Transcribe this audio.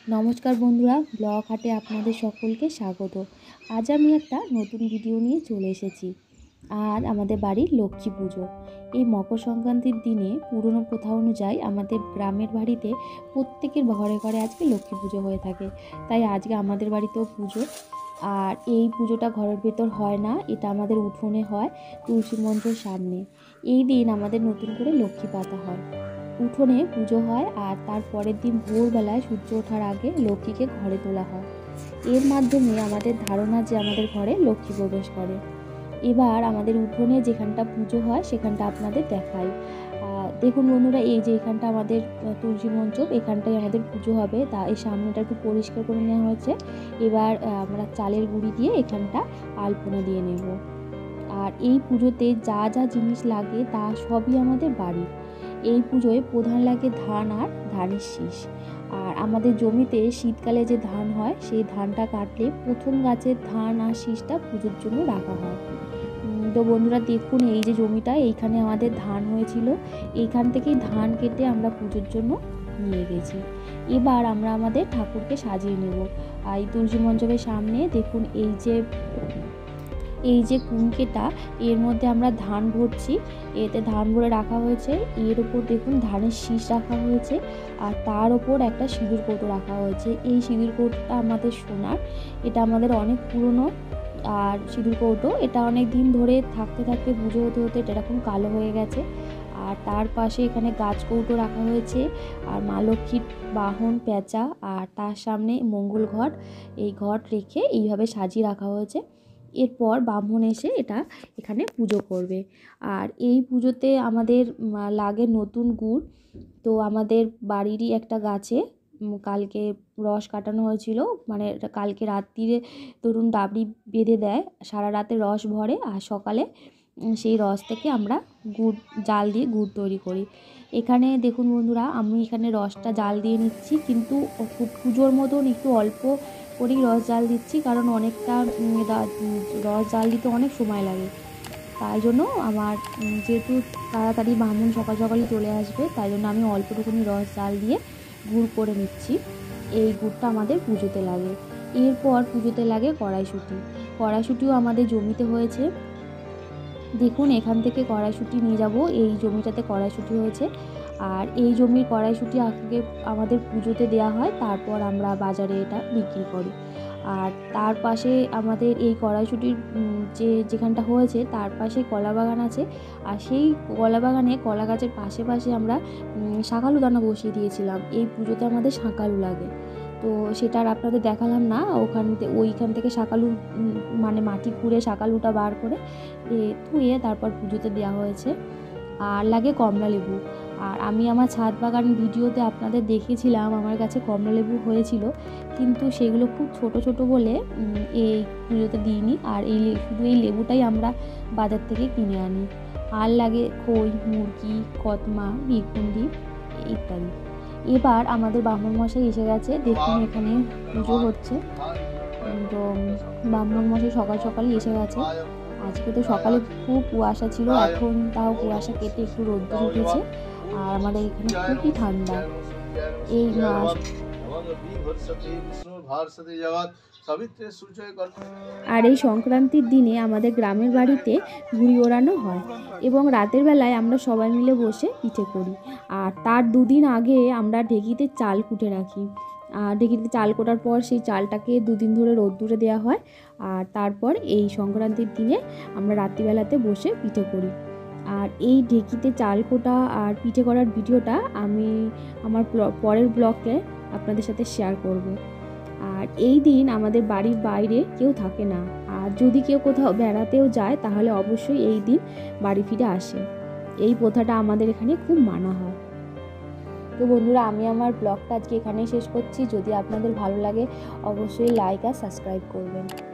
নমস্কার বন্ধুরা, ব্লগ হাটে আপনাদের সকলকে স্বাগত। আজ আমি একটা নতুন ভিডিও নিয়ে চলে এসেছি। আর আমাদের বাড়ির লক্ষ্মী পুজো। এই মকর সংক্রান্তির দিনে পুরনো প্রথা অনুযায়ী আমাদের গ্রামের বাড়িতে প্রত্যেকের ঘরে ঘরে আজকে লক্ষ্মী পুজো হয়ে থাকে। তাই আজকে আমাদের বাড়িতেও পুজো। আর এই পুজোটা ঘরের ভেতর হয় না, এটা আমাদের উঠোনে হয়, তুলসী মঞ্চের সামনে। এই দিন আমাদের নতুন করে লক্ষ্মী পাতা হয়, উঠোনে পুজো হয়। আর তার পরের দিন ভোরবেলায় সূর্য ওঠার আগে লক্ষ্মীকে ঘরে তোলা হয়। এর মাধ্যমে আমাদের ধারণা যে আমাদের ঘরে লক্ষ্মী প্রবেশ করে। এবার আমাদের উঠোনে যেখানটা পুজো হয় সেখানটা আপনাদের দেখাই। দেখুন বন্ধুরা, এই যে এখানটা আমাদের তুলসী মঞ্চ, এখানটাই আমাদের পুজো হবে। তা এই সামনেটা একটু পরিষ্কার করে নেওয়া হয়েছে। এবার আমরা চালের গুঁড়ি দিয়ে এখানটা আলপনা দিয়ে নেব। আর এই পুজোতে যা যা জিনিস লাগে তা সবই আমাদের বাড়ির। এই পুজোয় প্রধান লাগে ধান আর ধানের শীষ। আর আমাদের জমিতে শীতকালে যে ধান হয় সেই ধানটা কাটলে প্রথম গাছের ধান আর শীষটা পুজোর জন্য রাখা হয়। তো বন্ধুরা দেখুন, এই যে জমিটা, এইখানে আমাদের ধান হয়েছিল, এইখান থেকেই ধান কেটে আমরা পুজোর জন্য নিয়ে গেছি। এবার আমরা আমাদের ঠাকুরকে সাজিয়ে নেব। এই তুলসী মণ্ডপের সামনে দেখুন, এই যে কুমকেটা, এর মধ্যে আমরা ধান ভরছি। এতে ধান ভরে রাখা হয়েছে। এর ওপর দেখুন ধানের শীষ রাখা হয়েছে, আর তার ওপর একটা সিঁদুর কৌটো রাখা হয়েছে। এই সিঁদুর কৌটোটা আমাদের সোনার, এটা আমাদের অনেক পুরনো। আর সিঁদুর কৌটো এটা অনেক দিন ধরে থাকতে থাকতে পুজো হতে হতে এটা এরকম কালো হয়ে গেছে। আর তার পাশে এখানে গাছ কৌটো রাখা হয়েছে, আর মা লক্ষ্মীর বাহন পেঁচা, আর তার সামনে মঙ্গল ঘট, এই ঘট রেখে এইভাবে সাজিয়ে রাখা হয়েছে। এরপর ব্রাহ্মণ এসে এটা এখানে পুজো করবে। আর এই পুজোতে আমাদের লাগে নতুন গুড়। তো আমাদের বাড়িরই একটা গাছে কালকে রস কাটানো হয়েছিল, মানে কালকে রাত্রিরে ধরুন ডাবরি বেঁধে দেয়, সারা রাতে রস ভরে, আর সকালে সেই রস থেকে আমরা গুড় জাল দিয়ে গুড় তৈরি করি। এখানে দেখুন বন্ধুরা, আমি এখানে রসটা জাল দিয়ে নিচ্ছি, কিন্তু খুব পুজোর মতন একটু অল্প করেই রস জাল দিচ্ছি, কারণ অনেকটা রস জাল দিতে অনেক সময় লাগে। তাই জন্য আমার যেহেতু তাড়াতাড়ি ব্রাহ্মণ সকাল সকালই চলে আসবে, তাই জন্য আমি অল্পটুকুনি রস জাল দিয়ে গুড় করে নিচ্ছি। এই গুড়টা আমাদের পুজোতে লাগে। এরপর পুজোতে লাগে কড়াইশুঁটি। কড়াইশুঁটিও আমাদের জমিতে হয়েছে। দেখুন, এখান থেকে কড়াইশুঁটি নিয়ে যাব, এই জমিটাতে কড়াইশুঁটি হয়েছে। আর এই জমির কড়াইশুঁটি আগে আমাদের পুজোতে দেওয়া হয়, তারপর আমরা বাজারে এটা বিক্রি করি। আর তার পাশে আমাদের এই কড়াইশুঁটির যেখানটা হয়েছে তার পাশে কলা বাগান আছে। আর সেই কলা বাগানে কলা গাছের পাশে পাশে আমরা শাঁকালু দানা বসিয়ে দিয়েছিলাম। এই পুজোতে আমাদের শাঁকালু লাগে, তো সেটা আর আপনাদের দেখালাম না। ওইখান থেকে শাঁকালু মানে মাটি খুঁড়ে শাঁকালুটা বার করে ধুয়ে তারপর পুজোতে দেওয়া হয়েছে। আর লাগে কমলা লেবু। আর আমি আমার ছাদ বাগান ভিডিওতে আপনাদের দেখিয়েছিলাম, আমার কাছে কমলা লেবু হয়েছিল, কিন্তু সেগুলো খুব ছোট ছোট বলে এই পুজোতে দিইনি। আর শুধু এই লেবুটাই আমরা বাজার থেকে কিনে আনি। আর লাগে খই, মুরগি, কতমা, বিরকুন্ডি ইত্যাদি। এবার আমাদের ব্রাহ্মণ মশাই এসে গেছে। দেখুন, এখানে পুজো হচ্ছে। তো ব্রাহ্মণ মশাই সকাল সকালই এসে গেছে। আজকে তো সকালে খুব কুয়াশা ছিল, এখন তাও কুয়াশা কেটে একটু রোদ্দুর উঠেছে। আর আমাদের এখানে খুবই ঠান্ডা। এই মাস আর এই সংক্রান্তির দিনে আমাদের গ্রামের বাড়িতে ঘুড়ি ওড়ানো হয়, এবং রাতের বেলায় আমরা সবাই মিলে বসে পিঠে করি। আর তার দুদিন আগে আমরা ঢেঁকিতে চাল কুটে রাখি। আর ঢেঁকিতে চাল কোটার পর সেই চালটাকে দুদিন ধরে রোদ্দুরে দেওয়া হয়। আর তারপর এই সংক্রান্তির দিনে আমরা রাত্রিবেলাতে বসে পিঠে করি। আর এই ঢেঁকিতে চাল কোটা আর পিঠে করার ভিডিওটা আমি আমার পরের ব্লগে আপনাদের সাথে শেয়ার করব। আর এই দিন আমাদের বাড়ির বাইরে কেউ থাকে না। আর যদি কেউ কোথাও বেড়াতেও যায় তাহলে অবশ্যই এই দিন বাড়ি ফিরে আসে। এই প্রথাটা আমাদের এখানে খুব মানা হয়। তো বন্ধুরা, আমি আমার ব্লগটা আজকে এখানেই শেষ করছি। যদি আপনাদের ভালো লাগে অবশ্যই লাইক আর সাবস্ক্রাইব করবেন।